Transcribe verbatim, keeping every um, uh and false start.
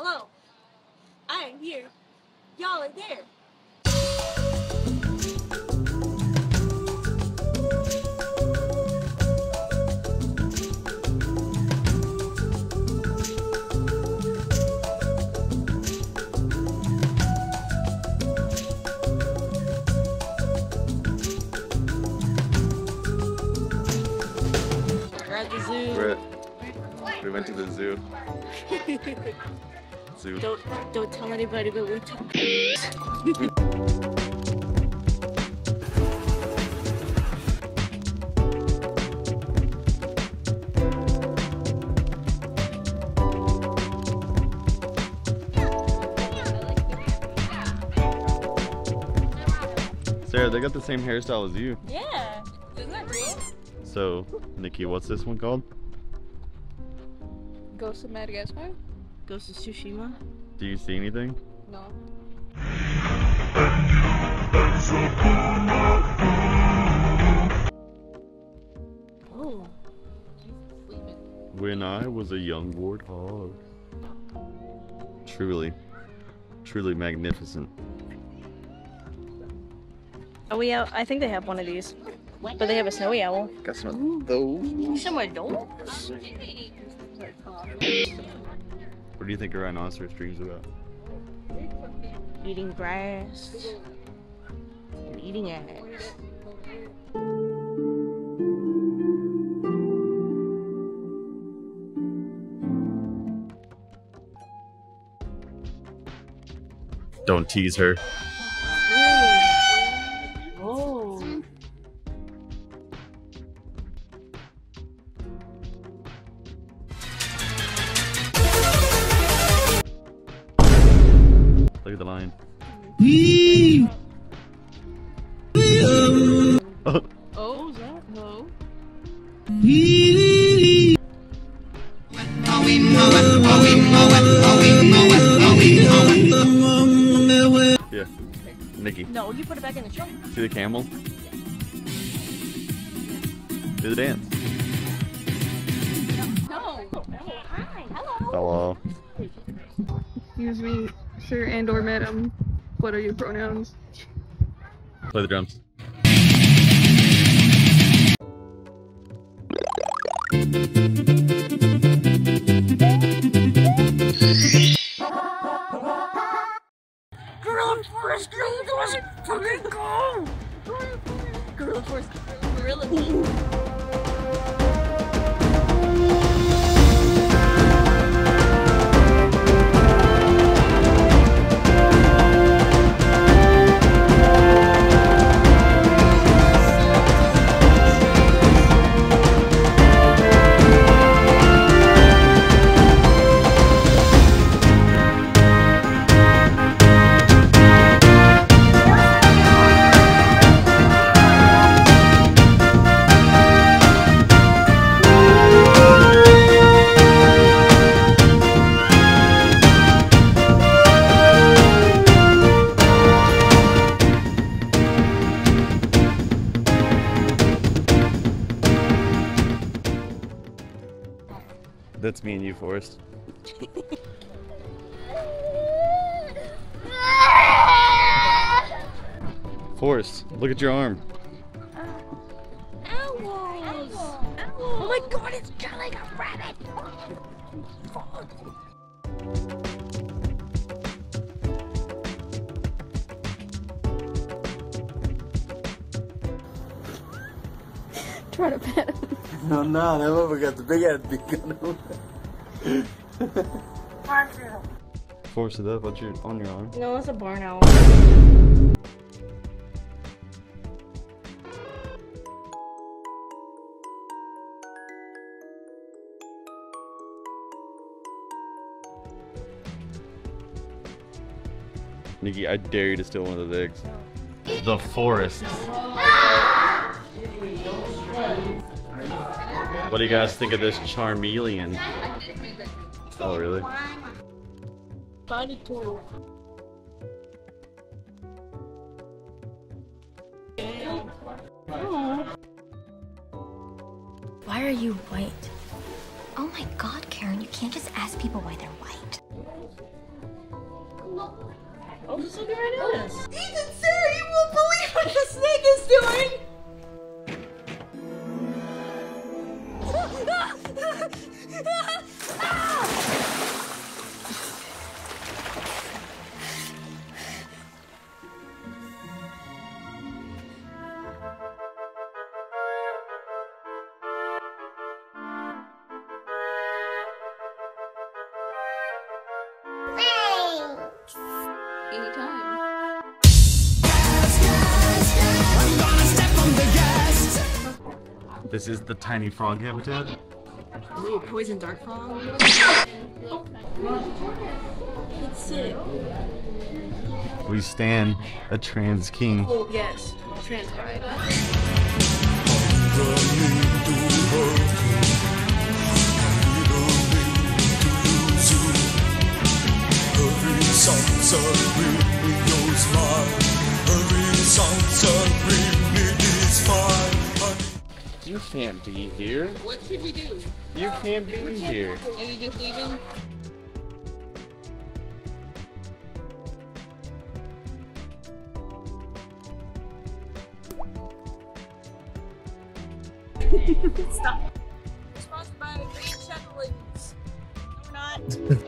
Hello, I am here. Y'all are there. We're at the zoo. We're at, we went to the zoo. Zoo. Don't don't tell anybody, but we took. Sarah, they got the same hairstyle as you. Yeah, isn't that great? So, Nikki, what's this one called? Ghost of Madagascar? Ghost of Tsushima. Do you see anything? No. Oh. When I was a young warthog. Truly, truly magnificent. Are we out? I think they have one of these. But they have a snowy owl. Got some of those. Some of those. What do you think a rhinoceros dreams about? Eating grass. And eating ass. Don't tease her. Oh. Look at the lion. Oh, is that? No. Yeah. Nikki. No, you put it back in the trunk. See the camel? Do the dance. No. Oh, hi. Hello. Hello. Excuse me, sir and or madam. What are your pronouns? Play the drums. Gorilla Force, Gorilla Force, fucking go! Gorilla Force, Gorilla Meat. That's me and you, Forrest. Forrest, look at your arm. Owls! Oh my god, it's killing a rabbit! Try to pet him. No, no, that motherfucker got the big ass beacon on. Forrest, is that what you're on your arm? No, it's a barn owl. Nikki, I dare you to steal one of those eggs. The forest. What do you guys think of this Charmeleon? Oh, really? Body tool. Why are you white? Oh my god, Karen, you can't just ask people why they're white. Oh, just looking right at us. Ethan, Sarah, you won't believe what the snake is doing! Anytime. This is the tiny frog habitat. Ooh, poison dart frog. It's sick. We stand a trans king. Oh, yes. Trans pride. You can't be here. What should we do? You can't be here. Are you just leaving? Stop. We're sponsored by Green Chapel Ladies. No, we're not.